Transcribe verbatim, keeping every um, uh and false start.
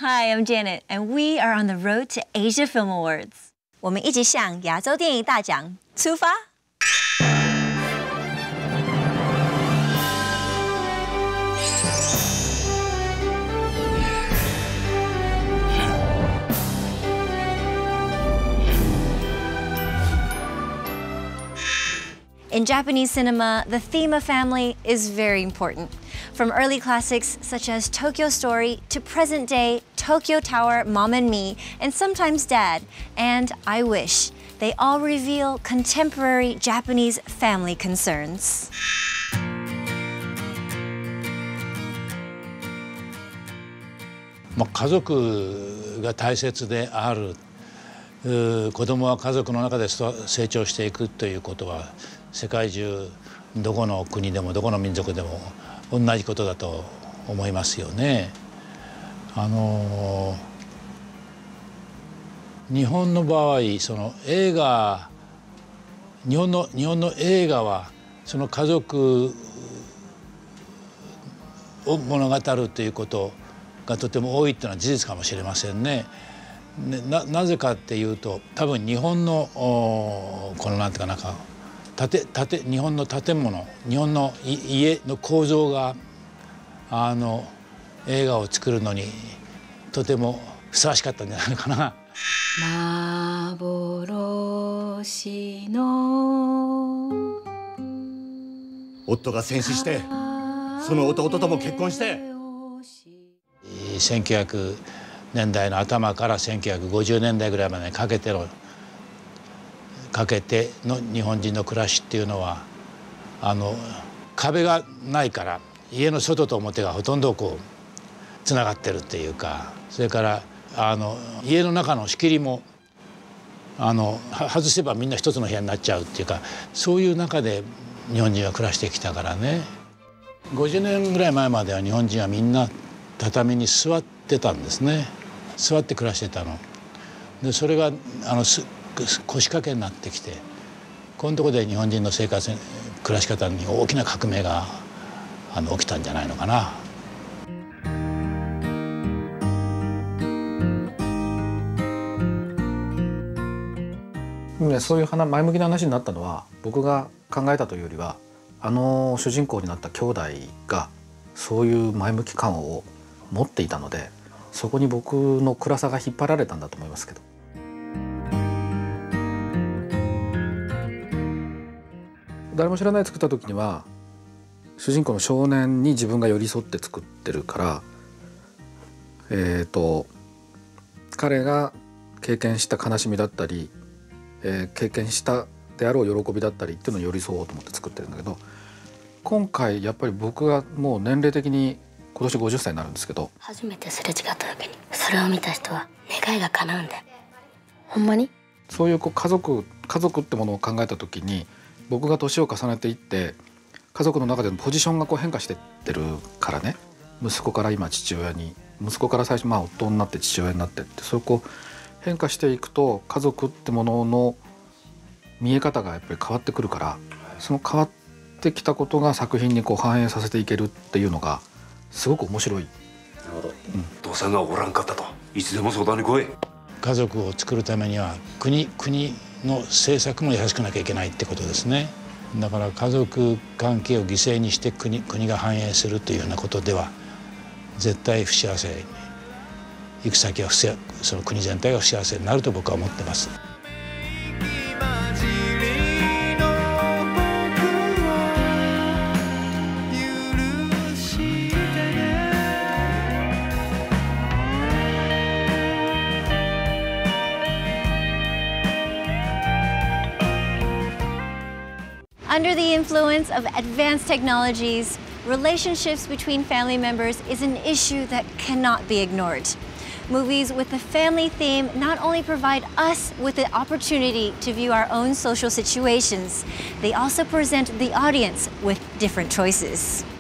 Hi, I'm Janet, and we are on the road to Asia Film Awards. 我们一起向亚洲电影大奖出发。In Japanese cinema, the theme of family is very important. From early classics such as Tokyo Story to present-day Tokyo Tower, Mom and Me, and sometimes Dad, and I Wish, they all reveal contemporary Japanese family concerns. まあ、家族が大切である。子供は家族の中で成長していくということは世界中どこの国でもどこの民族でも同じことだと思いますよね。あの日本の場合その映画日本の日本の映画はその家族を物語るということがとても多いというのは事実かもしれませんね。な, なぜかっていうと多分日本のこのなんていうかなんか建建日本の建物日本の家の構造があの映画を作るのにとてもふさわしかったんじゃないのかな。幻の夫が戦死してその弟とも結婚してせんきゅうひゃくねんだいの頭からせんきゅうひゃくごじゅうねんだいぐらいまでかけてのかけての日本人の暮らしっていうのはあの壁がないから家の外と表がほとんどこうつながってるっていうかそれからあの家の中の仕切りもあの外せばみんな一つの部屋になっちゃうっていうかそういう中で日本人は暮らしてきたからね。ごじゅうねんぐらい前までは日本人はみんな畳に座ってたんですね。座って暮らしてたのでそれがあの腰掛けになってきてこのところで日本人の生活暮らし方に大きな革命があの起きたんじゃないのかな。 そういう話前向きな話になったのは僕が考えたというよりはあの主人公になった兄弟がそういう前向き感を持っていたのでそこに僕の暗さが引っ張られたんだと思いますけど。誰も知らない作った時には主人公の少年に自分が寄り添って作ってるからえっと彼が経験した悲しみだったり、えー、経験したであろう喜びだったりっていうのを寄り添おうと思って作ってるんだけど今回やっぱり僕がもう年齢的に今年ごじゅっさいになるんですけど初めてすれ違った時にそれを見た人は願いが叶うんだよ。ほんまにそういうこう家族家族ってものを考えた時に僕が年を重ねていって家族の中でのポジションがこう変化していってるからね息子から今父親に息子から最初まあ夫になって父親になってってそういうこう変化していくと家族ってものの見え方がやっぱり変わってくるからその変わってきたことが作品にこう反映させていけるっていうのがすごく面白い。 なるほど、うん、父さんがおらんかったといつでも相談に来い。 家族を作るためには国国の政策も優しくなきゃいけないってことですね。だから家族関係を犠牲にして国国が繁栄するというようなことでは絶対不幸せに行く先は不幸その国全体が不幸せになると僕は思ってます。 Under the influence of advanced technologies, relationships between family members is an issue that cannot be ignored. Movies with the family theme not only provide us with the opportunity to view our own social situations, they also present the audience with different choices.